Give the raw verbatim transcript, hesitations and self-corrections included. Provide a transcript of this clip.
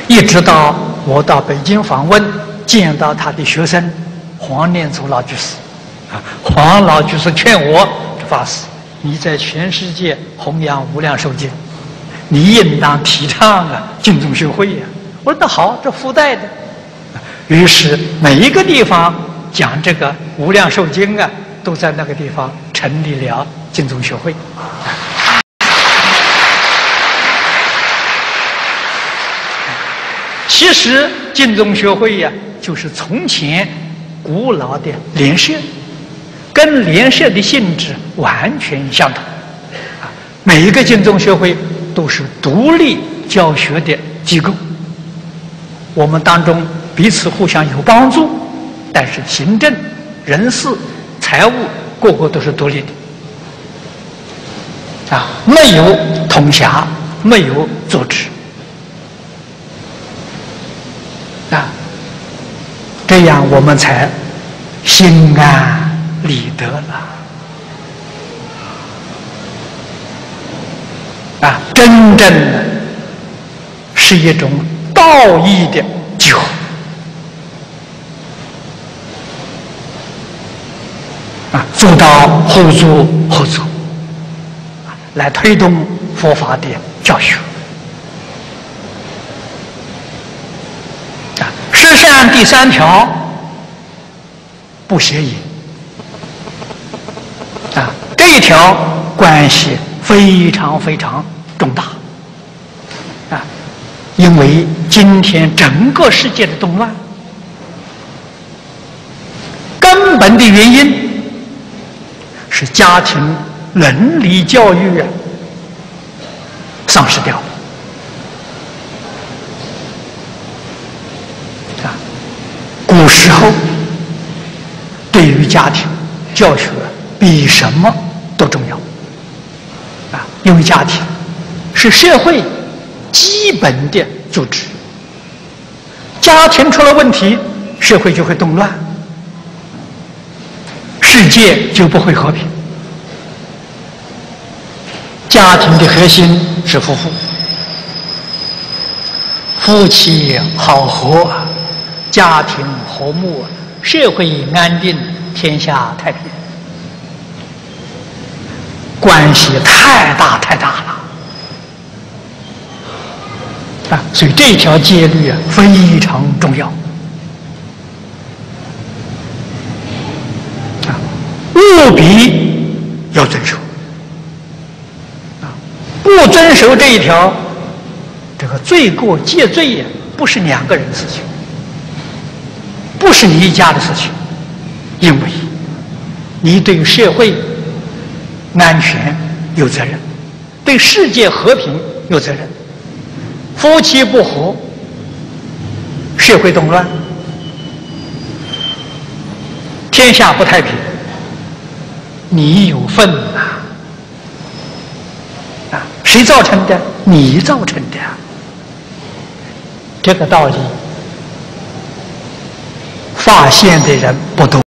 一直到我到北京访问，见到他的学生黄念祖老居士，啊，黄老居士劝我发誓，你在全世界弘扬无量寿经，你应当提倡啊净宗学会呀、啊。我说那好，这附带的。于是每一个地方讲这个无量寿经啊，都在那个地方成立了净宗学会。其实净宗学会呀、啊，就是从前古老的联社，跟联社的性质完全相同。啊，每一个净宗学会都是独立教学的机构，我们当中彼此互相有帮助，但是行政、人事、财务个个都是独立的。啊，没有统辖，没有组织。啊，这样我们才心安理得了。啊，真正的是一种道义的集合。啊，做到互助合作，来推动佛法的教学。十善第三条，不邪淫。啊，这一条关系非常非常重大。啊，因为今天整个世界的动乱，根本的原因是家庭伦理教育啊丧失掉了。古时候对于家庭教学比什么都重要啊，因为家庭是社会基本的组织，家庭出了问题，社会就会动乱，世界就不会和平。家庭的核心是夫妇，夫妻好合，家庭和睦，社会安定，天下太平，关系太大太大了啊！所以这条戒律啊非常重要啊，务必要遵守啊！不遵守这一条，这个罪过戒罪呀，不是两个人的事情。不是你一家的事情，因为你对社会安全有责任，对世界和平有责任。夫妻不和，社会动乱，天下不太平，你有份呐！啊，谁造成的？你造成的。这个道理发现的人不多。